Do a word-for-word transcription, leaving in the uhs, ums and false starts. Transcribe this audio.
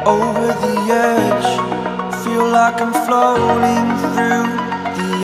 over the edge. Feel like I'm floating through